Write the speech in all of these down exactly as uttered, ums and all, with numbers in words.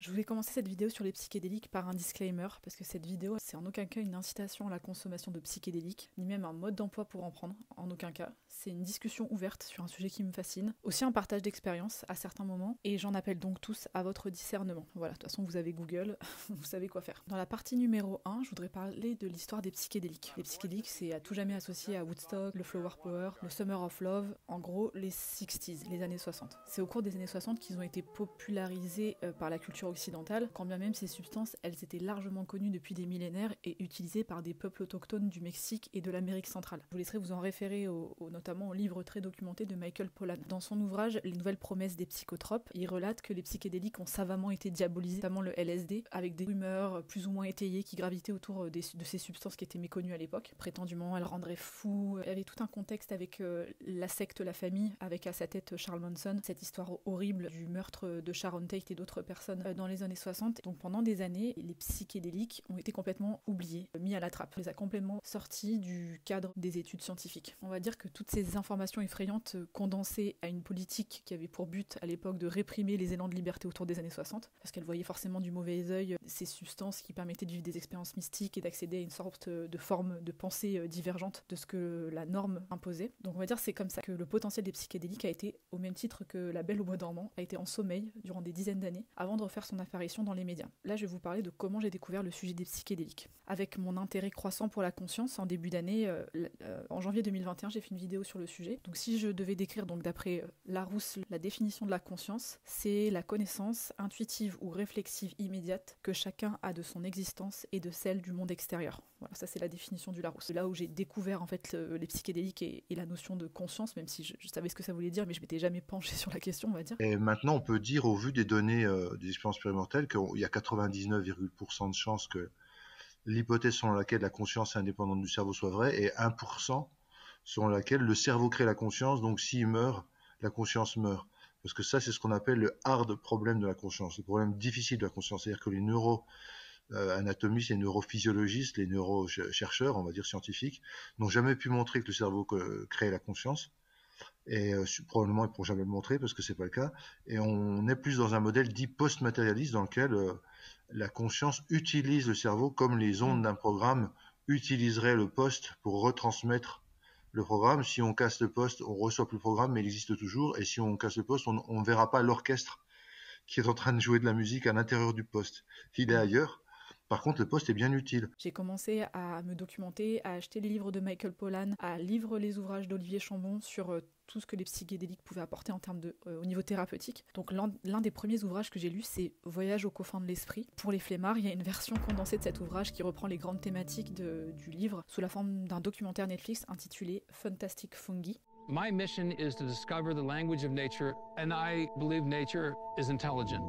Je voulais commencer cette vidéo sur les psychédéliques par un disclaimer, parce que cette vidéo, c'est en aucun cas une incitation à la consommation de psychédéliques, ni même un mode d'emploi pour en prendre, en aucun cas. C'est une discussion ouverte sur un sujet qui me fascine, aussi un partage d'expérience à certains moments, et j'en appelle donc tous à votre discernement. Voilà, de toute façon vous avez Google, vous savez quoi faire. Dans la partie numéro un, je voudrais parler de l'histoire des psychédéliques. Les psychédéliques, c'est à tout jamais associé à Woodstock, le Flower Power, le Summer of Love, en gros les sixties, les années soixante. C'est au cours des années soixante qu'ils ont été popularisés euh, par la culture occidentale, quand bien même ces substances, elles étaient largement connues depuis des millénaires et utilisées par des peuples autochtones du Mexique et de l'Amérique centrale. Je vous laisserai vous en référer au, au, notamment au livre très documenté de Michael Pollan. Dans son ouvrage Les nouvelles promesses des psychotropes, il relate que les psychédéliques ont savamment été diabolisés, notamment le L S D, avec des rumeurs plus ou moins étayées qui gravitaient autour des, de ces substances qui étaient méconnues à l'époque. Prétendument, elles rendraient fou. Il y avait tout un contexte avec euh, la secte La Famille, avec à sa tête Charles Manson, cette histoire horrible du meurtre de Sharon Tate et d'autres personnes euh, dans les années soixante. Donc pendant des années, les psychédéliques ont été complètement oubliés, mis à la trappe. On les a complètement sortis du cadre des études scientifiques. On va dire que toutes ces informations effrayantes condensées à une politique qui avait pour but à l'époque de réprimer les élans de liberté autour des années soixante, parce qu'elle voyait forcément du mauvais œil ces substances qui permettaient de vivre des expériences mystiques et d'accéder à une sorte de forme de pensée divergente de ce que la norme imposait. Donc on va dire que c'est comme ça que le potentiel des psychédéliques a été, au même titre que La Belle au bois dormant, a été en sommeil durant des dizaines d'années avant de refaire son apparition dans les médias. Là, je vais vous parler de comment j'ai découvert le sujet des psychédéliques. Avec mon intérêt croissant pour la conscience, en début d'année, euh, euh, en janvier deux mille vingt et un, j'ai fait une vidéo sur le sujet. Donc si je devais décrire, donc d'après euh, Larousse, la définition de la conscience, c'est la connaissance intuitive ou réflexive immédiate que chacun a de son existence et de celle du monde extérieur. Voilà, ça c'est la définition du Larousse. C'est là où j'ai découvert en fait le, les psychédéliques et, et la notion de conscience, même si je, je savais ce que ça voulait dire, mais je m'étais jamais penché sur la question, on va dire. Et maintenant, on peut dire, au vu des données euh, des expériences expérimentales, qu'il y a quatre-vingt-dix-neuf virgule pour cent de chances que l'hypothèse selon laquelle la conscience est indépendante du cerveau soit vraie, et un pour cent selon laquelle le cerveau crée la conscience, donc s'il meurt, la conscience meurt. Parce que ça, c'est ce qu'on appelle le hard problème de la conscience, le problème difficile de la conscience. C'est-à-dire que les neuro euh, anatomistes, les neurophysiologistes, les neurochercheurs, on va dire scientifiques, n'ont jamais pu montrer que le cerveau crée la conscience. Et euh, probablement ils ne pourront jamais le montrer parce que c'est pas le cas. Et on est plus dans un modèle dit post-matérialiste dans lequel euh, la conscience utilise le cerveau comme les ondes d'un programme utiliseraient le poste pour retransmettre le programme. Si on casse le poste, on reçoit plus le programme, mais il existe toujours. Et si on casse le poste, on ne verra pas l'orchestre qui est en train de jouer de la musique à l'intérieur du poste. Il est ailleurs. Par contre, le poste est bien utile. J'ai commencé à me documenter, à acheter les livres de Michael Pollan, à lire les ouvrages d'Olivier Chambon sur euh, tout ce que les psychédéliques pouvaient apporter en termes de, euh, au niveau thérapeutique. Donc l'un, l'un des premiers ouvrages que j'ai lus, c'est Voyage aux confins de l'esprit. Pour les flemmards, il y a une version condensée de cet ouvrage qui reprend les grandes thématiques de, du livre sous la forme d'un documentaire Netflix intitulé Fantastic Fungi. My mission is to discover the language of nature, and I believe nature is intelligent.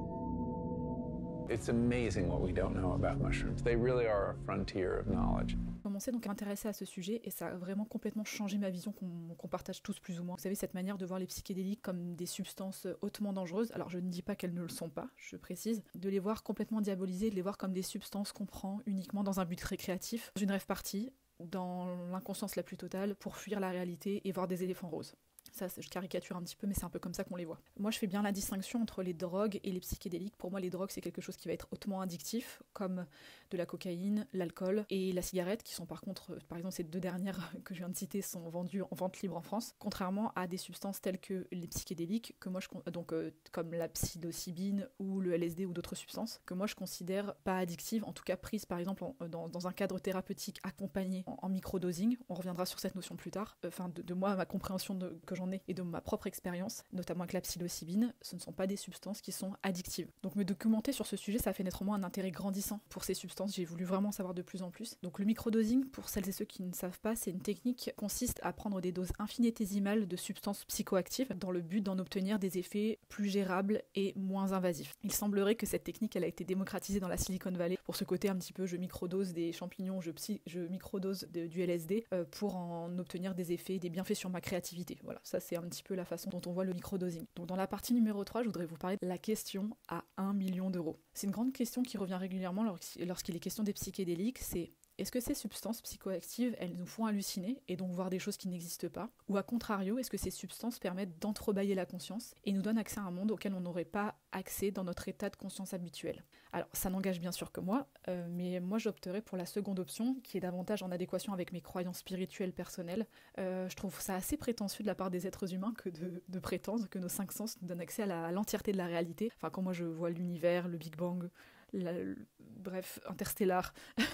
It's amazing what we don't know about mushrooms. They really are a frontier of knowledge. J'ai commencé donc à m'intéresser à ce sujet et ça a vraiment complètement changé ma vision qu'on, qu'on partage tous plus ou moins. Vous savez, cette manière de voir les psychédéliques comme des substances hautement dangereuses, alors je ne dis pas qu'elles ne le sont pas, je précise, de les voir complètement diabolisées, de les voir comme des substances qu'on prend uniquement dans un but récréatif, dans une rêve partie, dans l'inconscience la plus totale, pour fuir la réalité et voir des éléphants roses. Ça, je caricature un petit peu, mais c'est un peu comme ça qu'on les voit. Moi, je fais bien la distinction entre les drogues et les psychédéliques. Pour moi, les drogues, c'est quelque chose qui va être hautement addictif, comme de la cocaïne, l'alcool et la cigarette, qui sont par contre, par exemple, ces deux dernières que je viens de citer, sont vendues en vente libre en France, contrairement à des substances telles que les psychédéliques, que moi, je, donc, euh, comme la psilocybine ou le L S D ou d'autres substances, que moi, je considère pas addictives, en tout cas prises, par exemple, en, dans, dans un cadre thérapeutique accompagné en, en microdosing. On reviendra sur cette notion plus tard. Enfin, de, de moi, ma compréhension de, que j'en ai et de ma propre expérience, notamment avec la psilocybine, ce ne sont pas des substances qui sont addictives. Donc me documenter sur ce sujet, ça a fait naître en moi un intérêt grandissant pour ces substances, j'ai voulu vraiment en savoir de plus en plus. Donc le microdosing, pour celles et ceux qui ne savent pas, c'est une technique qui consiste à prendre des doses infinitésimales de substances psychoactives dans le but d'en obtenir des effets plus gérables et moins invasifs. Il semblerait que cette technique, elle a été démocratisée dans la Silicon Valley pour ce côté un petit peu je microdose des champignons, je, psy, je microdose de, du L S D euh, pour en obtenir des effets, des bienfaits sur ma créativité. Voilà, ça c'est un petit peu la façon dont on voit le microdosing. Donc dans la partie numéro trois, je voudrais vous parler de la question à un million d'euros. C'est une grande question qui revient régulièrement lorsqu'il est question des psychédéliques, c'est Est-ce que ces substances psychoactives, elles nous font halluciner et donc voir des choses qui n'existent pas? Ou à contrario, est-ce que ces substances permettent d'entrebâiller la conscience et nous donnent accès à un monde auquel on n'aurait pas accès dans notre état de conscience habituel? Alors, ça n'engage bien sûr que moi, euh, mais moi j'opterais pour la seconde option, qui est davantage en adéquation avec mes croyances spirituelles personnelles. Euh, je trouve ça assez prétentieux de la part des êtres humains que de, de prétendre que nos cinq sens nous donnent accès à, la, à l'entièreté de la réalité. Enfin, quand moi je vois l'univers, le Big Bang, la, le, bref, Interstellar,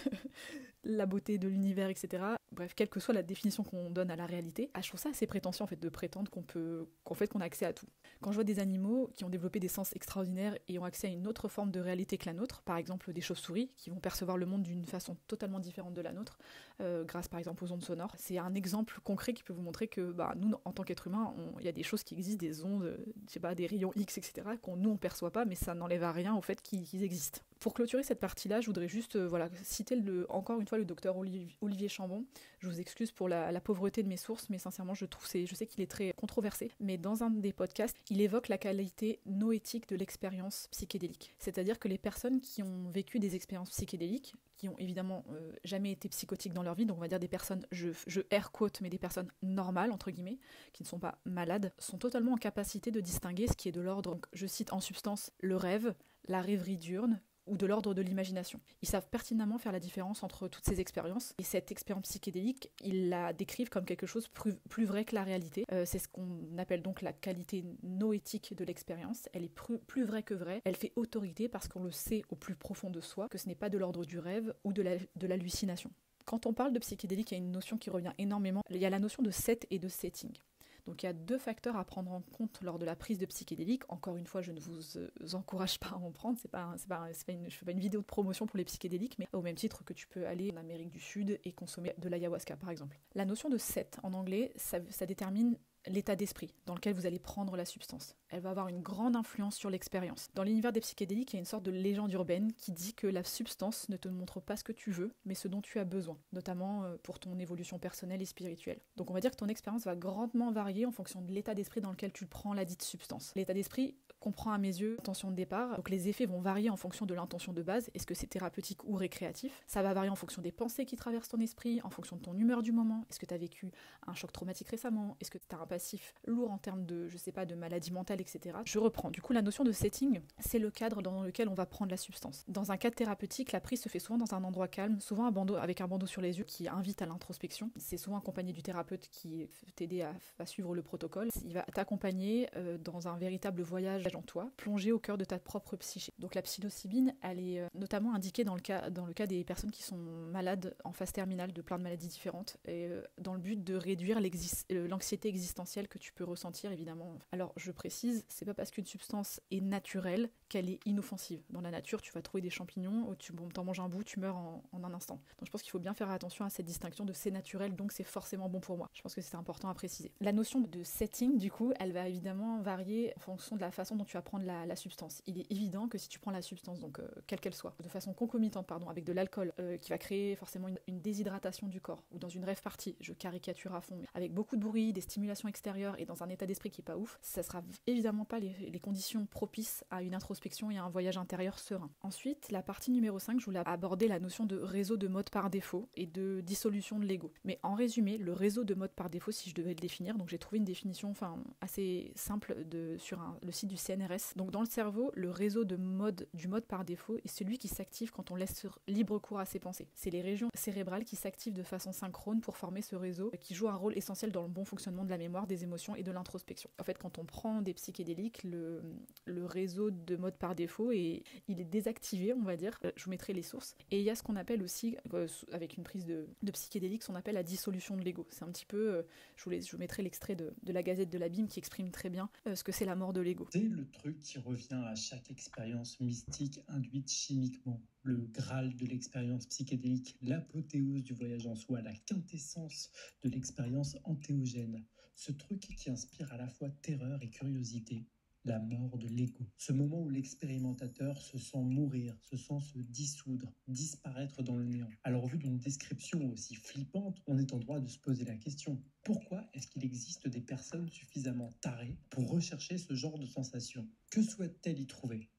la beauté de l'univers, et cetera. Bref, quelle que soit la définition qu'on donne à la réalité, ah, je trouve ça assez prétentieux en fait de prétendre qu'on peut, qu'en fait qu'on a accès à tout. Quand je vois des animaux qui ont développé des sens extraordinaires et ont accès à une autre forme de réalité que la nôtre, par exemple des chauves-souris qui vont percevoir le monde d'une façon totalement différente de la nôtre, euh, grâce par exemple aux ondes sonores, c'est un exemple concret qui peut vous montrer que bah, nous, en tant qu'êtres humains, il y a des choses qui existent, des ondes, je sais pas, des rayons X, et cetera, qu'on nous on perçoit pas, mais ça n'enlève à rien au fait qu'ils, qu'ils existent. Pour clôturer cette partie-là, je voudrais juste euh, voilà, citer le, encore une fois le docteur Olivier Chambon. Je vous excuse pour la, la pauvreté de mes sources, mais sincèrement, je, trouve c'est, je sais qu'il est très controversé. Mais dans un des podcasts, il évoque la qualité noétique de l'expérience psychédélique. C'est-à-dire que les personnes qui ont vécu des expériences psychédéliques, qui ont évidemment euh, jamais été psychotiques dans leur vie, donc on va dire des personnes, je, je air quote, mais des personnes normales, entre guillemets, qui ne sont pas malades, sont totalement en capacité de distinguer ce qui est de l'ordre, donc, je cite en substance, le rêve, la rêverie diurne, ou de l'ordre de l'imagination. Ils savent pertinemment faire la différence entre toutes ces expériences, et cette expérience psychédélique, ils la décrivent comme quelque chose plus, plus vrai que la réalité. Euh, c'est ce qu'on appelle donc la qualité noétique de l'expérience. Elle est plus, plus vraie que vraie, elle fait autorité parce qu'on le sait au plus profond de soi, que ce n'est pas de l'ordre du rêve ou de, la, de l'hallucination. Quand on parle de psychédélique, il y a une notion qui revient énormément, il y a la notion de set et de setting. Donc il y a deux facteurs à prendre en compte lors de la prise de psychédéliques. Encore une fois, je ne vous euh, encourage pas à en prendre. C'est pas, c'est pas, c'est pas une, je fais pas une vidéo de promotion pour les psychédéliques, mais au même titre que tu peux aller en Amérique du Sud et consommer de l'ayahuasca, par exemple. La notion de set, en anglais, ça, ça détermine l'état d'esprit dans lequel vous allez prendre la substance. Elle va avoir une grande influence sur l'expérience. Dans l'univers des psychédéliques, il y a une sorte de légende urbaine qui dit que la substance ne te montre pas ce que tu veux, mais ce dont tu as besoin, notamment pour ton évolution personnelle et spirituelle. Donc on va dire que ton expérience va grandement varier en fonction de l'état d'esprit dans lequel tu prends la dite substance. L'état d'esprit comprend à mes yeux l'intention de départ, donc les effets vont varier en fonction de l'intention de base, est-ce que c'est thérapeutique ou récréatif. Ça va varier en fonction des pensées qui traversent ton esprit, en fonction de ton humeur du moment, est-ce que tu as vécu un choc traumatique récemment, est-ce que tu as un passif lourd en termes de, je sais pas, de maladie mentale, et cetera. Je reprends. Du coup, la notion de setting, c'est le cadre dans lequel on va prendre la substance. Dans un cadre thérapeutique, la prise se fait souvent dans un endroit calme, souvent un bandeau, avec un bandeau sur les yeux qui invite à l'introspection. C'est souvent accompagné du thérapeute qui va t'aider à, à suivre le protocole. Il va t'accompagner euh, dans un véritable voyage en toi, plongé au cœur de ta propre psyché. Donc la psilocybine, elle est euh, notamment indiquée dans le, cas, dans le cas des personnes qui sont malades en phase terminale de plein de maladies différentes, et euh, dans le but de réduire euh, l'anxiété existentielle que tu peux ressentir, évidemment. Alors je précise, c'est pas parce qu'une substance est naturelle qu'elle est inoffensive. Dans la nature, tu vas trouver des champignons, tu bon, t'en manges un bout, tu meurs en, en un instant. Donc je pense qu'il faut bien faire attention à cette distinction de c'est naturel, donc c'est forcément bon pour moi. Je pense que c'est important à préciser. La notion de setting, du coup, elle va évidemment varier en fonction de la façon dont tu vas prendre la, la substance. Il est évident que si tu prends la substance, donc euh, quelle qu'elle soit, de façon concomitante, pardon, avec de l'alcool, euh, qui va créer forcément une, une déshydratation du corps, ou dans une rêve partie, je caricature à fond, mais avec beaucoup de bruit, des stimulations extérieures et dans un état d'esprit qui est pas ouf, ça sera évidemment pas les, les conditions propices à une introspection et à un voyage intérieur serein. Ensuite, la partie numéro cinq, je voulais aborder la notion de réseau de mode par défaut et de dissolution de l'ego. Mais en résumé, le réseau de mode par défaut, si je devais le définir, donc j'ai trouvé une définition enfin assez simple de, sur un, le site du C N R S. Donc dans le cerveau, le réseau de mode, du mode par défaut est celui qui s'active quand on laisse libre cours à ses pensées. C'est les régions cérébrales qui s'activent de façon synchrone pour former ce réseau qui joue un rôle essentiel dans le bon fonctionnement de la mémoire, des émotions et de l'introspection. En fait, quand on prend des psychédéliques, le, le réseau de mode par défaut est, il est désactivé, on va dire. Je vous mettrai les sources. Et il y a ce qu'on appelle aussi, euh, avec une prise de, de psychédéliques, ce qu'on appelle la dissolution de l'ego. C'est un petit peu, euh, je, vous laisse, je vous mettrai l'extrait de, de la Gazette de l'Abîme qui exprime très bien euh, ce que c'est la mort de l'ego. C'est le truc qui revient à chaque expérience mystique induite chimiquement. Le Graal de l'expérience psychédélique, l'apothéose du voyage en soi, la quintessence de l'expérience antéogène. Ce truc qui inspire à la fois terreur et curiosité. La mort de l'ego. Ce moment où l'expérimentateur se sent mourir, se sent se dissoudre, disparaître dans le néant. Alors au vu d'une description aussi flippante, on est en droit de se poser la question. Pourquoi est-ce qu'il existe des personnes suffisamment tarées pour rechercher ce genre de sensation? Que souhaitent-elles y trouver?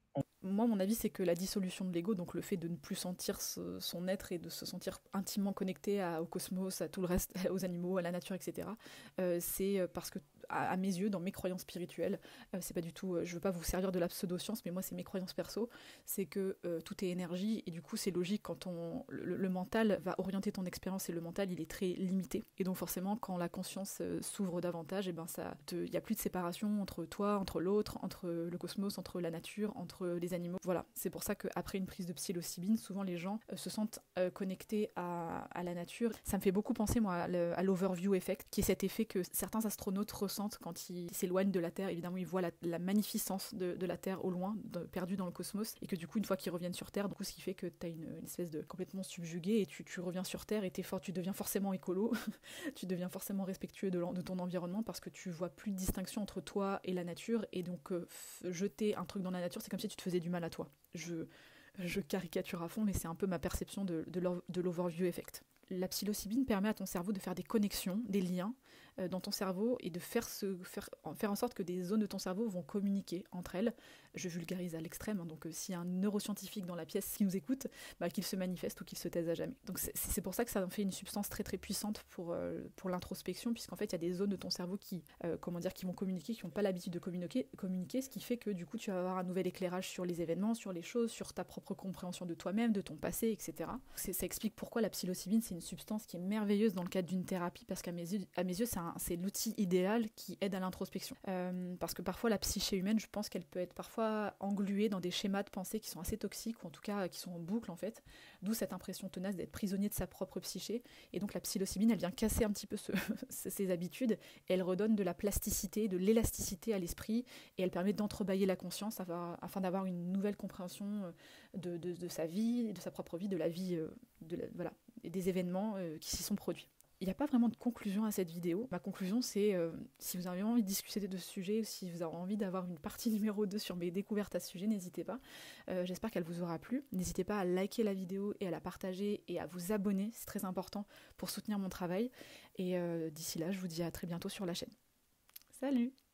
Moi, mon avis, c'est que la dissolution de l'ego, donc le fait de ne plus sentir ce, son être et de se sentir intimement connecté à, au cosmos, à tout le reste, aux animaux, à la nature, et cetera, euh, c'est parce que, à, à mes yeux, dans mes croyances spirituelles, euh, c'est pas du tout, euh, je veux pas vous servir de la pseudo-science, mais moi, c'est mes croyances perso, c'est que euh, tout est énergie, et du coup, c'est logique quand on, le, le mental va orienter ton expérience, et le mental, il est très limité. Et donc, forcément, quand la conscience euh, s'ouvre davantage, et ben ça, il y a plus de séparation entre toi, entre l'autre, entre le cosmos, entre la nature, entre les animaux. Voilà, c'est pour ça qu'après une prise de psilocybine, souvent les gens euh, se sentent euh, connectés à, à la nature. Ça me fait beaucoup penser, moi, à, le, à l'overview effect, qui est cet effet que certains astronautes ressentent quand ils s'éloignent de la Terre. Évidemment, ils voient la, la magnificence de, de la Terre au loin, de, perdue dans le cosmos, et que du coup, une fois qu'ils reviennent sur Terre, du coup, ce qui fait que tu as une, une espèce de complètement subjugué, et tu, tu reviens sur Terre, et t'es fort, tu deviens forcément écolo, tu deviens forcément respectueux de, de ton environnement, parce que tu vois plus de distinction entre toi et la nature, et donc euh, f- jeter un truc dans la nature, c'est comme si tu te faisais du mal à toi. Je, je caricature à fond, mais c'est un peu ma perception de, de, de l'overview effect. La psilocybine permet à ton cerveau de faire des connexions, des liens euh, dans ton cerveau et de faire, ce, faire, faire en sorte que des zones de ton cerveau vont communiquer entre elles. Je vulgarise à l'extrême, hein, donc euh, s'il y a un neuroscientifique dans la pièce qui nous écoute, bah, qu'il se manifeste ou qu'il se taise à jamais. Donc c'est, c'est pour ça que ça en fait une substance très très puissante pour, euh, pour l'introspection, puisqu'en fait il y a des zones de ton cerveau qui, euh, comment dire, qui vont communiquer, qui n'ont pas l'habitude de communiquer, communiquer, ce qui fait que du coup tu vas avoir un nouvel éclairage sur les événements, sur les choses, sur ta propre compréhension de toi-même, de ton passé, et cetera. C'est, ça explique pourquoi la psilocybine c'est une substance qui est merveilleuse dans le cadre d'une thérapie, parce qu'à mes yeux, à mes yeux c'est, un, c'est l'outil idéal qui aide à l'introspection. Euh, parce que parfois la psyché humaine, je pense qu'elle peut être parfois engluée dans des schémas de pensée qui sont assez toxiques, ou en tout cas qui sont en boucle en fait, d'où cette impression tenace d'être prisonnier de sa propre psyché. Et donc la psilocybine, elle vient casser un petit peu ce, ces habitudes, et elle redonne de la plasticité, de l'élasticité à l'esprit, et elle permet d'entrebâiller la conscience afin d'avoir une nouvelle compréhension de, de, de sa vie, de sa propre vie, de la vie, de la, voilà, et des événements euh, qui s'y sont produits. Il n'y a pas vraiment de conclusion à cette vidéo. Ma conclusion, c'est euh, si vous avez envie de discuter de ce sujet, ou si vous avez envie d'avoir une partie numéro deux sur mes découvertes à ce sujet, n'hésitez pas. Euh, j'espère qu'elle vous aura plu. N'hésitez pas à liker la vidéo et à la partager et à vous abonner, c'est très important pour soutenir mon travail. Et euh, d'ici là, je vous dis à très bientôt sur la chaîne. Salut!